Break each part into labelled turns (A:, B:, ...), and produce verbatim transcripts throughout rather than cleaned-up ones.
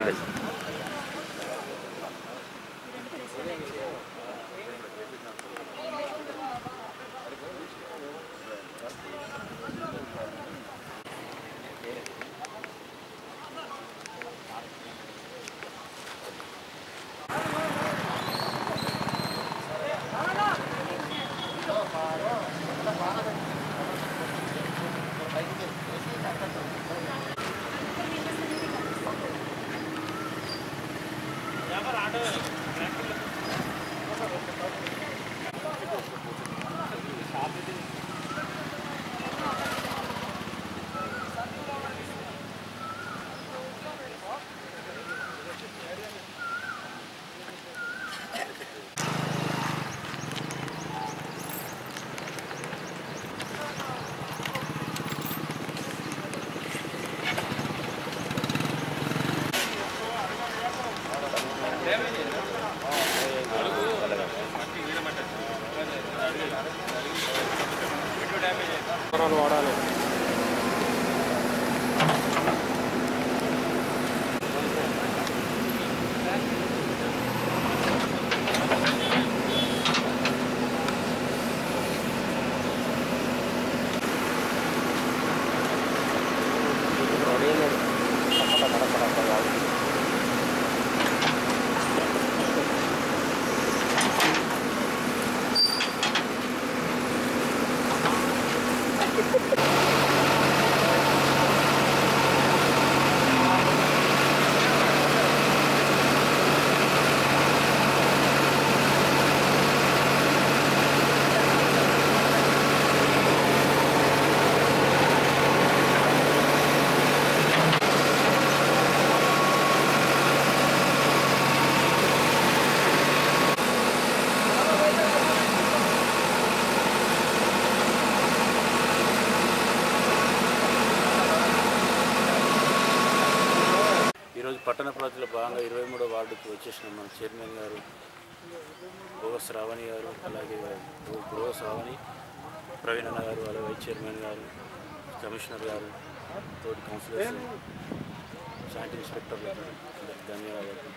A: వాడాలి. ఈరోజు పట్టణ ప్రజల భాగంగా ఇరవై మూడో వార్డుకు వచ్చేసిన మన చైర్మన్ గారు భోగ శ్రావణి గారు, అలాగే భోగ శ్రావణి ప్రవీణ గారు, అలాగే వైస్ చైర్మన్ గారు, కమిషనర్ గారు, తోటి కౌన్సిలర్స్, శానిటరీ ఇన్స్పెక్టర్ ధన్యవాదాలు.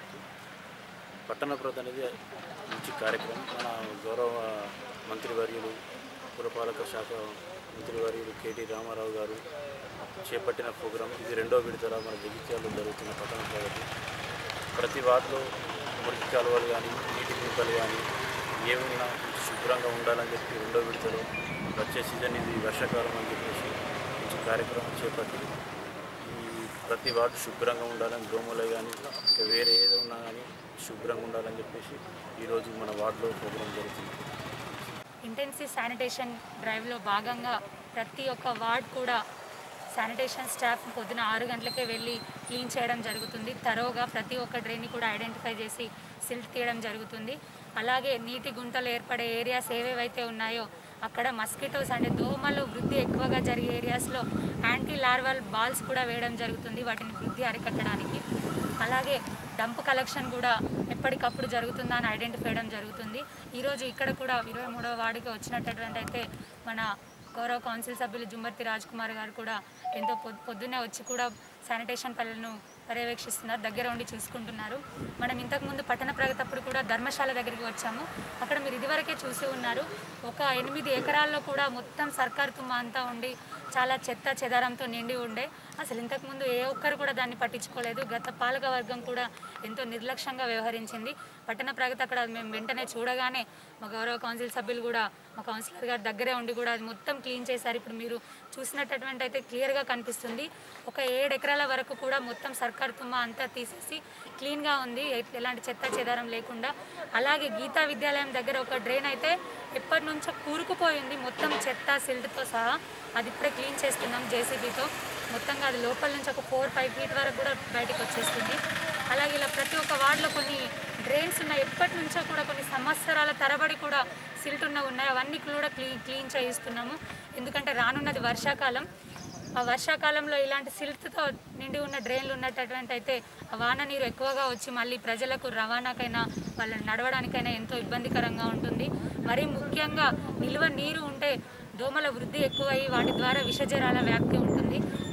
A: పట్టణ ప్రజ అనేది మంచి కార్యక్రమం. మన గౌరవ మంత్రివర్యులు, పురపాలక శాఖ మంత్రివర్యులు కేటీ రామారావు గారు చేపట్టిన ప్రోగ్రాం ఇది. రెండో విడతల మన జగిత్యాలలో జరుగుతున్న పట్టణ ప్రగతి. ప్రతి వార్డులో మురికి కాలువలు కానీ, నీటి గుంటలు కానీ ఏమైనా శుభ్రంగా ఉండాలని చెప్పి రెండో విడతలో వచ్చే సీజన్ ఇది వర్షాకాలం అని చెప్పేసి మంచి కార్యక్రమం చేపట్టి ఈ ప్రతి వార్డు శుభ్రంగా ఉండాలని, దోమలు కానీ ఇంకా వేరే ఏదో ఉన్నా కానీ శుభ్రంగా ఉండాలని చెప్పేసి ఈరోజు మన వార్డులో ప్రోగ్రాం జరుగుతుంది.
B: ఇంటెన్సివ్ శానిటేషన్ డ్రైవ్లో భాగంగా ప్రతి ఒక్క వార్డ్ కూడా శానిటేషన్ స్టాఫ్ పొద్దున ఆరు గంటలకే వెళ్ళి క్లీన్ చేయడం జరుగుతుంది. తరోగా ప్రతి ఒక్క డ్రైన్ని కూడా ఐడెంటిఫై చేసి సిల్ట్ తీయడం జరుగుతుంది. అలాగే నీటి గుంటలు ఏర్పడే ఏరియాస్ ఏవేవైతే ఉన్నాయో అక్కడ మస్కిటోస్ అంటే దోమలు వృద్ధి ఎక్కువగా జరిగే ఏరియాస్లో యాంటీ లార్వల్ బాల్స్ కూడా వేయడం జరుగుతుంది, వాటిని వృద్ధి అరికట్టడానికి. అలాగే డంప్ కలెక్షన్ కూడా ఎప్పటికప్పుడు జరుగుతుందా అని ఐడెంటిఫై చేయడం జరుగుతుంది. ఈరోజు ఇక్కడ కూడా ఇరవై మూడవ వార్డుకి వచ్చినటువంటి అయితే మన గౌరవ కౌన్సిల్ సభ్యులు జుమ్మర్తి రాజ్ కుమార్ గారు కూడా ఎంతో పొద్దున్నే వచ్చి కూడా శానిటేషన్ పనులను పర్యవేక్షిస్తున్నారు, దగ్గర ఉండి చూసుకుంటున్నారు. మనం ఇంతకుముందు పట్టణ ప్రగతి అప్పుడు కూడా ధర్మశాల దగ్గరికి వచ్చాము. అక్కడ మీరు ఇదివరకే చూసి ఉన్నారు, ఒక ఎనిమిది ఎకరాల్లో కూడా మొత్తం సర్కారు తుమ్మ అంతా ఉండి చాలా చెత్త చెదారంతో నిండి ఉండే. అసలు ఇంతకుముందు ఏ ఒక్కరు కూడా దాన్ని పట్టించుకోలేదు. గత పాలక వర్గం కూడా ఎంతో నిర్లక్ష్యంగా వ్యవహరించింది. పట్టణ ప్రగతి అక్కడ మేము వెంటనే చూడగానే మా గౌరవ కౌన్సిల్ సభ్యులు కూడా మా కౌన్సిలర్ గారు దగ్గరే ఉండి కూడా అది మొత్తం క్లీన్ చేశారు. ఇప్పుడు మీరు చూసినటువంటి అయితే క్లియర్గా కనిపిస్తుంది. ఒక ఏడు ఎకరాల వరకు కూడా మొత్తం సర్కారు తుమ్మ అంతా తీసేసి క్లీన్గా ఉంది, ఎలాంటి చెత్త చెదారం లేకుండా. అలాగే గీతా విద్యాలయం దగ్గర ఒక డ్రైన్ అయితే ఎప్పటి నుంచో కూరుకుపోయింది మొత్తం చెత్త సిల్ట్తో సహా. అది ఇప్పుడే క్లీన్ చేస్తున్నాం జేసీబీతో. మొత్తంగా అది లోపల నుంచి ఒక ఫోర్ ఫైవ్ ఫీట్ వరకు కూడా బయటకు వచ్చేస్తుంది. అలాగే ఇలా ప్రతి ఒక్క వార్డులో కొన్ని డ్రైన్స్ ఉన్నాయి, ఎప్పటి నుంచో కూడా కొన్ని సంవత్సరాల తరబడి కూడా సిల్ట్ ఉన్న ఉన్నాయి, అవన్నీ కూడా క్లీన్ క్లీన్ చేయిస్తున్నాము. ఎందుకంటే రానున్నది వర్షాకాలం. ఆ వర్షాకాలంలో ఇలాంటి సిల్ట్తో నిండి ఉన్న డ్రైన్లు ఉన్నటువంటి అయితే ఆ వాన నీరు ఎక్కువగా వచ్చి మళ్ళీ ప్రజలకు రవాణాకైనా వాళ్ళని నడవడానికైనా ఎంతో ఇబ్బందికరంగా ఉంటుంది. మరీ ముఖ్యంగా నిల్వ నీరు ఉంటే దోమల వృద్ధి ఎక్కువయ్యి వాటి ద్వారా విషజ్వరాల వ్యాప్తి ఉంటుంది.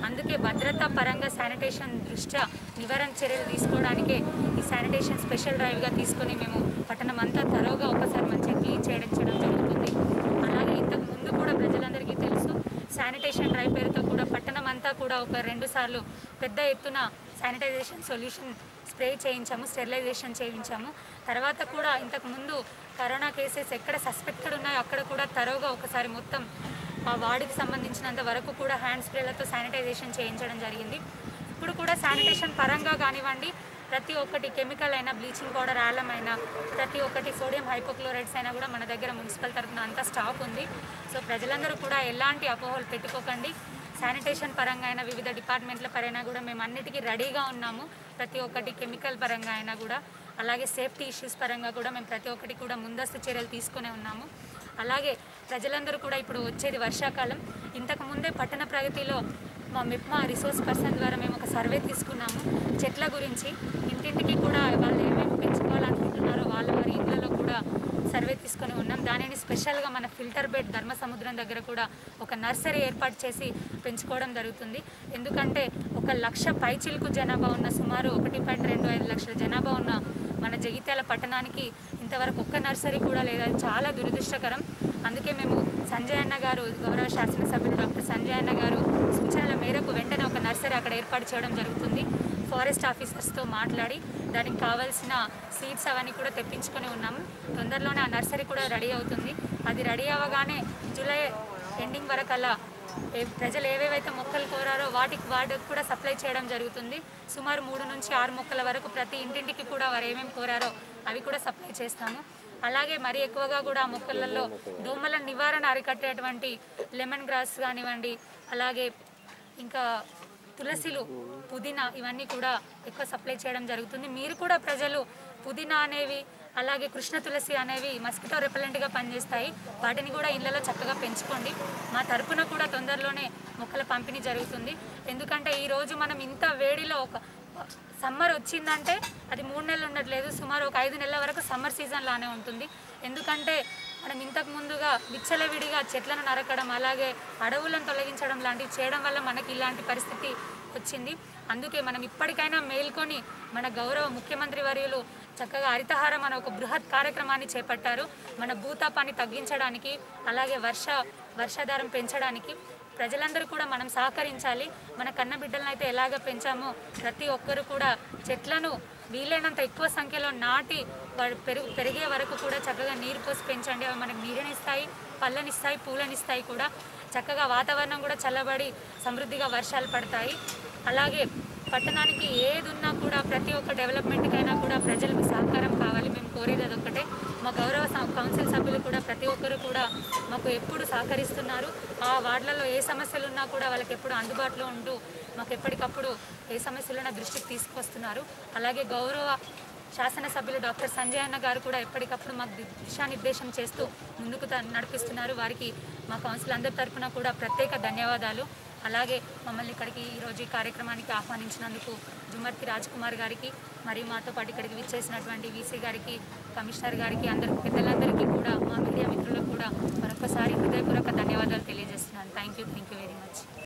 B: అందుకే భద్రతా పరంగా శానిటేషన్ దృష్ట్యా నివారణ చర్యలు తీసుకోవడానికే ఈ శానిటేషన్ స్పెషల్ డ్రైవ్గా తీసుకొని మేము పట్టణం అంతా తరోగా ఒకసారి మంచిగా క్లీన్ చేయడం చేయడం జరుగుతుంది. అలాగే ఇంతకు ముందు కూడా ప్రజలందరికీ తెలుసు, శానిటేషన్ డ్రైవ్ పేరుతో కూడా పట్టణం అంతా కూడా ఒక రెండు సార్లు పెద్ద ఎత్తున శానిటైజేషన్ సొల్యూషన్ స్ప్రే చేయించాము, స్టెరిలైజేషన్ చేయించాము. తర్వాత కూడా ఇంతకు ముందు కరోనా కేసెస్ ఎక్కడ సస్పెక్టెడ్ ఉన్నాయో అక్కడ కూడా తరోగా ఒకసారి మొత్తం ఆ వార్డుకి సంబంధించినంత వరకు కూడా హ్యాండ్ స్ప్రేలతో శానిటైజేషన్ చేయించడం జరిగింది. ఇప్పుడు కూడా శానిటేషన్ పరంగా కానివ్వండి, ప్రతి ఒక్కటి కెమికల్ అయినా, బ్లీచింగ్ పౌడర్ ఆలం అయినా, ప్రతి ఒక్కటి సోడియం హైపోక్లోరైడ్స్ అయినా కూడా మన దగ్గర మున్సిపల్ తరఫున అంతా స్టాక్ ఉంది. సో ప్రజలందరూ కూడా ఎలాంటి అపోహలు పెట్టుకోకండి. శానిటేషన్ పరంగా అయినా, వివిధ డిపార్ట్మెంట్ల పరంగా కూడా మేము అన్నిటికీ రెడీగా ఉన్నాము. ప్రతి ఒక్కటి కెమికల్ పరంగా అయినా కూడా, అలాగే సేఫ్టీ ఇష్యూస్ పరంగా కూడా మేము ప్రతి ఒక్కటి కూడా ముందస్తు చర్యలు తీసుకునే ఉన్నాము. అలాగే ప్రజలందరూ కూడా ఇప్పుడు వచ్చేది వర్షాకాలం. ఇంతకు ముందే పట్టణ ప్రగతిలో మా మిప్మా రిసోర్స్ పర్సన్ ద్వారా మేము ఒక సర్వే తీసుకున్నాము చెట్ల గురించి. ఇంటింటికి కూడా వాళ్ళు ఏమేమి పెంచుకోవాలనుకుంటున్నారో వాళ్ళ వారి ఇళ్లలో కూడా సర్వే తీసుకొని ఉన్నాం. దానిని స్పెషల్గా మన ఫిల్టర్ బెడ్ ధర్మ సముద్రం దగ్గర కూడా ఒక నర్సరీ ఏర్పాటు చేసి పెంచుకోవడం జరుగుతుంది. ఎందుకంటే ఒక లక్ష పైచిలుకు జనాభా ఉన్న, సుమారు ఒకటి పాయింట్ రెండు ఐదు లక్షల జనాభా ఉన్న మన జగిత్యాల పట్టణానికి ఇంతవరకు ఒక్క నర్సరీ కూడా లేదు. అది చాలా దురదృష్టకరం. అందుకే మేము సంజయ్ అన్న గారు, గౌరవ శాసనసభ్యులు డాక్టర్ సంజయ్ అన్న గారు సూచనల మేరకు వెంటనే ఒక నర్సరీ అక్కడ ఏర్పాటు చేయడం జరుగుతుంది. ఫారెస్ట్ ఆఫీసర్స్తో మాట్లాడి దానికి కావాల్సిన సీడ్స్ అవన్నీ కూడా తెప్పించుకొని ఉన్నాము. తొందరలోనే ఆ నర్సరీ కూడా రెడీ అవుతుంది. అది రెడీ అవ్వగానే జూలై ఎండింగ్ వరకల్లా ఏ ప్రజలు ఏవేవైతే మొక్కలు కోరారో వాటికి వాటికి కూడా సప్లై చేయడం జరుగుతుంది. సుమారు మూడు నుంచి ఆరు మొక్కల వరకు ప్రతి ఇంటింటికి కూడా వారు ఏమేమి కోరారో అవి కూడా సప్లై చేస్తాము. అలాగే మరీ ఎక్కువగా కూడా ఆ మొక్కలలో దోమల నివారణ అరికట్టేటువంటి లెమన్ గ్రాస్ కానివ్వండి, అలాగే ఇంకా తులసిలు, పుదీనా ఇవన్నీ కూడా ఎక్కువ సప్లై చేయడం జరుగుతుంది. మీరు కూడా ప్రజలు పుదీనా అనేవి, అలాగే కృష్ణ తులసి అనేవి మస్కిటో రెపెలెంట్గా పనిచేస్తాయి. వాటిని కూడా ఇళ్లలో చక్కగా పెంచుకోండి. మా తరపున కూడా తొందరలోనే మొక్కల పంపిణీ జరుగుతుంది. ఎందుకంటే ఈరోజు మనం ఇంత వేడిలో ఒక సమ్మర్ వచ్చిందంటే అది మూడు నెలలు ఉండట్లేదు, సుమారు ఒక ఐదు నెలల వరకు సమ్మర్ సీజన్ లానే ఉంటుంది. ఎందుకంటే మనం ఇంతకు ముందుగా విచ్చలవిడిగా చెట్లను నరకడం, అలాగే అడవులను తొలగించడం లాంటివి చేయడం వల్ల మనకి ఇలాంటి పరిస్థితి వచ్చింది. అందుకే మనం ఇప్పటికైనా మేల్కొని మన గౌరవ ముఖ్యమంత్రి వర్యులు చక్కగా హరితహారం అనే ఒక బృహత్ కార్యక్రమాన్ని చేపట్టారు. మన భూతాపాన్ని తగ్గించడానికి, అలాగే వర్ష వర్షాధారం పెంచడానికి ప్రజలందరూ కూడా మనం సహకరించాలి. మన కన్న బిడ్డలను అయితే ఎలాగ పెంచామో ప్రతి ఒక్కరు కూడా చెట్లను వీలైనంత ఎక్కువ సంఖ్యలో నాటి పెరుగు పెరిగే వరకు కూడా చక్కగా నీరు పోసి పెంచండి. అవి మనకు నీరునిస్తాయి, పళ్ళనిస్తాయి, పూలనిస్తాయి కూడా. చక్కగా వాతావరణం కూడా చల్లబడి సమృద్ధిగా వర్షాలు పడతాయి. అలాగే పట్టణానికి ఏది ఉన్నా కూడా ప్రతి ఒక్క డెవలప్మెంట్కైనా కూడా ప్రజలకు సహకారం కావాలి. మేము కోరేది అదొక్కటే. మా గౌరవ కౌన్సిల్ సభ్యులు కూడా ప్రతి ఒక్కరు కూడా మాకు ఎప్పుడు సహకరిస్తున్నారు. ఆ వార్డులలో ఏ సమస్యలు ఉన్నా కూడా వాళ్ళకి ఎప్పుడు అందుబాటులో ఉంటూ మాకు ఎప్పటికప్పుడు ఏ సమస్యలున్నా దృష్టికి తీసుకొస్తున్నారు. అలాగే గౌరవ శాసనసభ్యులు డాక్టర్ సంజయ్ అన్న గారు కూడా ఎప్పటికప్పుడు మాకు దిశానిర్దేశం చేస్తూ ముందుకు నడిపిస్తున్నారు. వారికి మా కౌన్సిల్ అందరి తరఫున కూడా ప్రత్యేక ధన్యవాదాలు. అలాగే మమ్మల్ని ఇక్కడికి ఈరోజు ఈ కార్యక్రమానికి ఆహ్వానించినందుకు జుమర్తి రాజ్ కుమార్ గారికి, మరియు మాతో పాటు ఇక్కడికి విచ్చేసినటువంటి వీసీ గారికి, కమిషనర్ గారికి, అందరికి పెద్దలందరికీ కూడా, మా మీడియా మిత్రులకు కూడా మరొకసారి హృదయపూర్వక ధన్యవాదాలు తెలియజేస్తున్నాను. Thank you thank you very much.